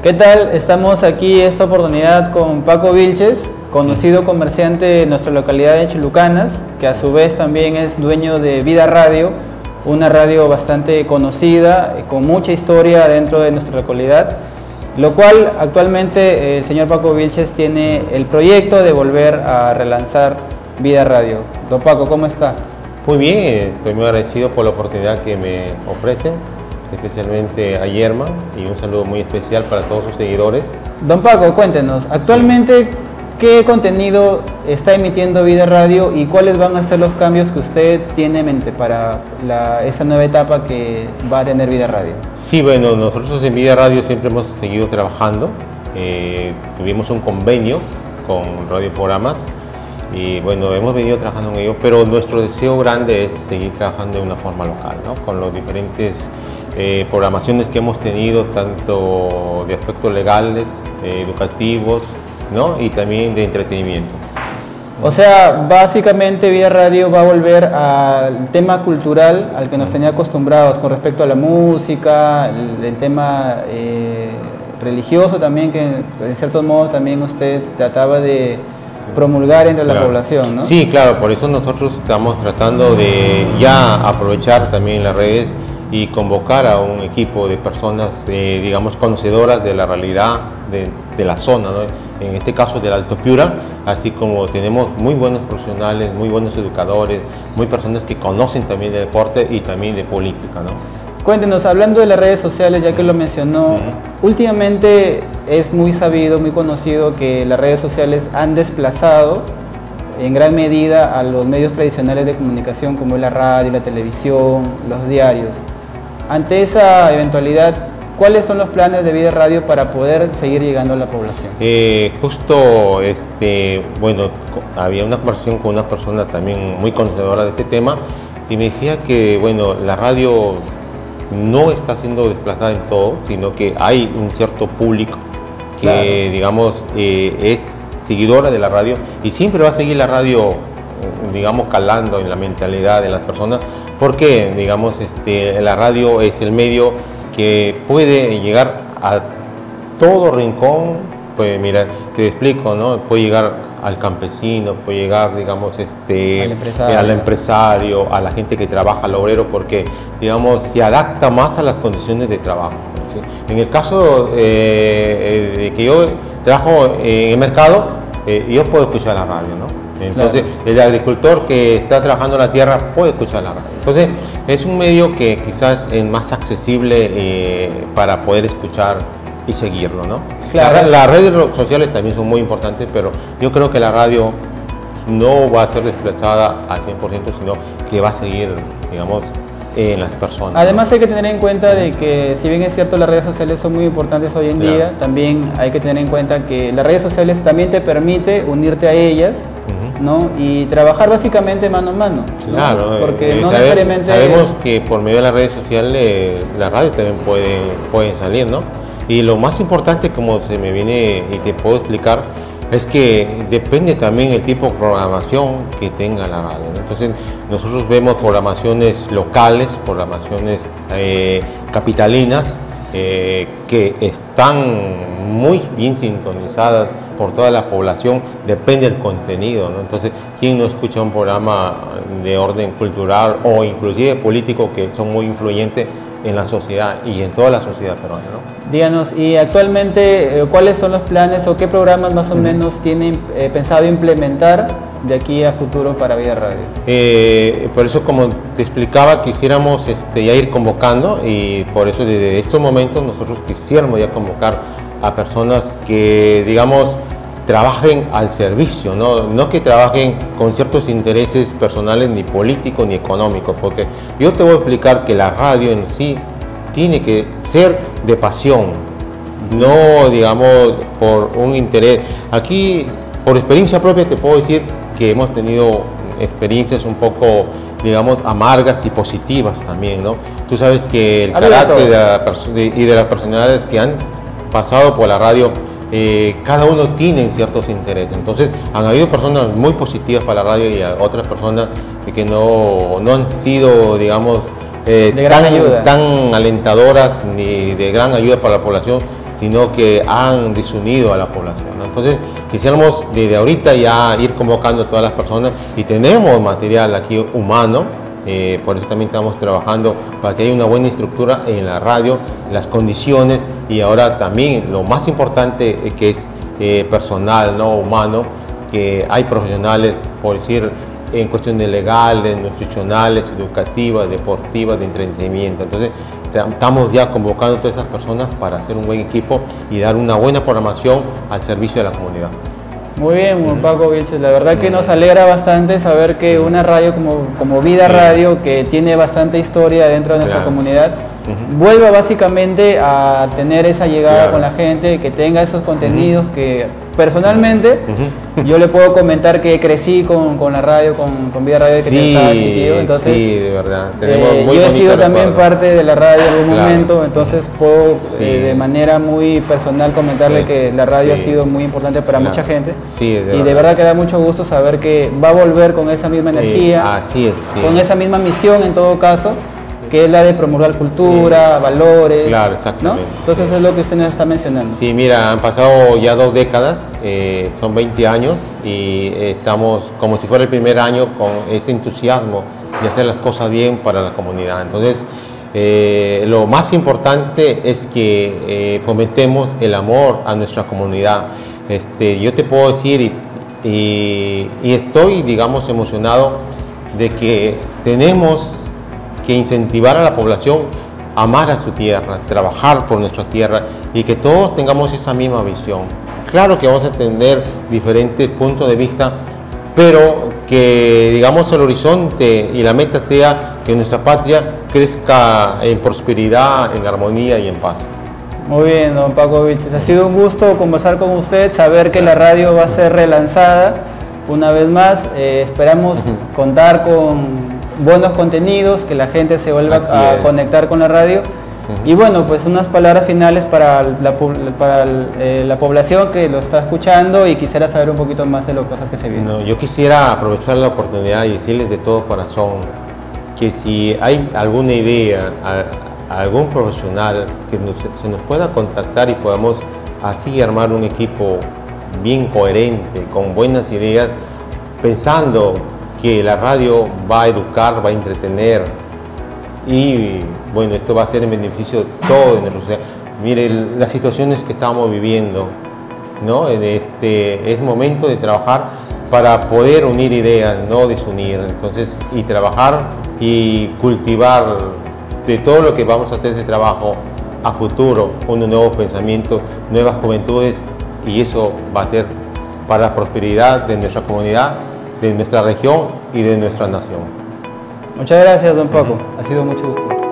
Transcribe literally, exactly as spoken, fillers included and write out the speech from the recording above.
¿Qué tal? Estamos aquí esta oportunidad con Paco Vilches, conocido comerciante de nuestra localidad de Chulucanas, que a su vez también es dueño de Vida Radio, una radio bastante conocida, con mucha historia dentro de nuestra localidad, lo cual actualmente el señor Paco Vilches tiene el proyecto de volver a relanzar Vida Radio. Don Paco, ¿cómo está? Muy bien, estoy muy agradecido por la oportunidad que me ofrecen, especialmente a Yerma, y un saludo muy especial para todos sus seguidores. Don Paco, cuéntenos, actualmente, ¿qué contenido está emitiendo Vida Radio y cuáles van a ser los cambios que usted tiene en mente para la, esa nueva etapa que va a tener Vida Radio? Sí, bueno, nosotros en Vida Radio siempre hemos seguido trabajando. Eh, tuvimos un convenio con Radio Programas y bueno, hemos venido trabajando en ello, pero nuestro deseo grande es seguir trabajando de una forma local, ¿no? Con los diferentes eh, programaciones que hemos tenido, tanto de aspectos legales, eh, educativos, ¿no? Y también de entretenimiento. O sea, básicamente Vida Radio va a volver al tema cultural al que nos tenía acostumbrados con respecto a la música, el, el tema eh, religioso también, que en cierto modo también usted trataba de promulgar entre claro. la población, ¿no? Sí, claro, por eso nosotros estamos tratando de ya aprovechar también las redes y convocar a un equipo de personas, eh, digamos, conocedoras de la realidad de, de la zona, ¿no? En este caso del Alto Piura, así como tenemos muy buenos profesionales, muy buenos educadores, muy personas que conocen también de deporte y también de política, ¿no? Cuéntenos, hablando de las redes sociales, ya que lo mencionó, uh-huh. últimamente es muy sabido, muy conocido que las redes sociales han desplazado en gran medida a los medios tradicionales de comunicación como la radio, la televisión, los diarios. Ante esa eventualidad, ¿cuáles son los planes de Vida Radio para poder seguir llegando a la población? Eh, justo, este, bueno, había una conversación con una persona también muy conocedora de este tema y me decía que, bueno, la radio no está siendo desplazada en todo, sino que hay un cierto público que, claro. digamos, eh, es seguidora de la radio y siempre va a seguir la radio, digamos, calando en la mentalidad de las personas, porque, digamos, este, la radio es el medio que puede llegar a todo rincón. Pues mira, te explico, ¿no? Puede llegar al campesino, puede llegar, digamos, este, al empresario. al empresario, a la gente que trabaja, al obrero, porque, digamos, se adapta más a las condiciones de trabajo, ¿sí? En el caso eh, de que yo trabajo en el mercado, eh, yo puedo escuchar la radio, ¿no? Entonces, claro. el agricultor que está trabajando en la tierra puede escuchar la radio. Entonces, es un medio que quizás es más accesible eh, para poder escuchar y seguirlo, ¿no? Claro. La, las redes sociales también son muy importantes, pero yo creo que la radio no va a ser desplazada al cien por ciento, sino que va a seguir, digamos, en las personas. Además, ¿no? Hay que tener en cuenta de que, si bien es cierto, las redes sociales son muy importantes hoy en claro. día, también hay que tener en cuenta que las redes sociales también te permite unirte a ellas, uh-huh. ¿no? Y trabajar básicamente mano a mano, ¿no? Claro, porque eh, no sabe, necesariamente... Sabemos que por medio de las redes sociales las radios también pueden, pueden salir, ¿no? Y lo más importante, como se me viene y te puedo explicar, es que depende también el tipo de programación que tenga la radio, ¿no? Entonces, nosotros vemos programaciones locales, programaciones eh, capitalinas, eh, que están muy bien sintonizadas por toda la población, depende del contenido, ¿no? Entonces, ¿quién no escucha un programa de orden cultural o inclusive político que son muy influyentes en la sociedad y en toda la sociedad peruana, ¿no? Díganos, y actualmente, eh, ¿cuáles son los planes o qué programas más o menos tienen eh, pensado implementar de aquí a futuro para Vida Radio? Eh, por eso, como te explicaba, quisiéramos este, ya ir convocando, y por eso desde estos momentos nosotros quisiéramos ya convocar a personas que, digamos, trabajen al servicio, ¿no? No que trabajen con ciertos intereses personales, ni políticos ni económicos, porque yo te voy a explicar que la radio en sí tiene que ser de pasión, no, digamos, por un interés. Aquí, por experiencia propia, te puedo decir que hemos tenido experiencias un poco, digamos, amargas y positivas también, ¿no? Tú sabes que el carácter de la de, y de las personalidades que han pasado por la radio, Eh, cada uno tiene ciertos intereses. Entonces, han habido personas muy positivas para la radio y otras personas que no, no han sido, digamos, eh, de gran tan, ayuda. tan alentadoras ni de gran ayuda para la población, sino que han desunido a la población, ¿no? Entonces quisiéramos desde ahorita ya ir convocando a todas las personas, y tenemos material aquí humano, eh, por eso también estamos trabajando para que haya una buena estructura en la radio, las condiciones, y ahora también lo más importante es que es eh, personal, ¿no? Humano, que hay profesionales, por decir, en cuestiones legales, nutricionales, educativas, deportivas, de entretenimiento. Entonces estamos ya convocando a todas esas personas para hacer un buen equipo y dar una buena programación al servicio de la comunidad. Muy bien, uh-huh. Paco Vilches, la verdad que nos alegra bastante saber que una radio como, como Vida Radio, que tiene bastante historia dentro de nuestra claro. comunidad, uh-huh. vuelva básicamente a tener esa llegada claro. con la gente, que tenga esos contenidos uh-huh. que personalmente uh-huh. yo le puedo comentar que crecí con, con la radio, con, con Vida Radio, que sí, estaba chiquillo, entonces sí, de verdad. Tenemos eh, muy yo he sido también recuerdo. parte de la radio en algún claro. momento, entonces puedo sí. eh, de manera muy personal comentarle sí. que la radio sí. ha sido muy importante para claro. mucha gente sí, de y verdad. de verdad que da mucho gusto saber que va a volver con esa misma energía, sí. Así es, sí. con esa misma misión en todo caso, que es la de promulgar cultura, sí. valores, claro, exactamente. ¿no? Entonces sí. es lo que usted nos está mencionando. Sí, mira, han pasado ya dos décadas, eh, son veinte años, y estamos como si fuera el primer año con ese entusiasmo de hacer las cosas bien para la comunidad. Entonces, eh, lo más importante es que eh, fomentemos el amor a nuestra comunidad. Este, yo te puedo decir, y, y, y estoy, digamos, emocionado de que tenemos que incentivar a la población a amar a su tierra, trabajar por nuestra tierra, y que todos tengamos esa misma visión. Claro que vamos a tener diferentes puntos de vista, pero que, digamos, el horizonte y la meta sea que nuestra patria crezca en prosperidad, en armonía y en paz. Muy bien, don Paco Vilches, ha sido un gusto conversar con usted, saber que la radio va a ser relanzada una vez más. Eh, esperamos uh-huh. contar con buenos contenidos, que la gente se vuelva Así a es. conectar con la radio. Uh-huh. Y bueno, pues unas palabras finales para la, para eh, la población que lo está escuchando y quisiera saber un poquito más de las cosas que se vienen. No, yo quisiera aprovechar la oportunidad y decirles de todo corazón que si hay alguna idea, a, a algún profesional que nos, se nos pueda contactar y podamos así armar un equipo bien coherente, con buenas ideas, pensando que la radio va a educar, va a entretener, y bueno, esto va a ser en beneficio de todo de nuestra sociedad. Mire, las situaciones que estamos viviendo, ¿no? Este, es momento de trabajar para poder unir ideas, no desunir. Entonces, y trabajar y cultivar de todo lo que vamos a hacer de trabajo a futuro, unos nuevos pensamientos, nuevas juventudes, y eso va a ser para la prosperidad de nuestra comunidad, de nuestra región y de nuestra nación. Muchas gracias, don Paco. Ha sido mucho gusto.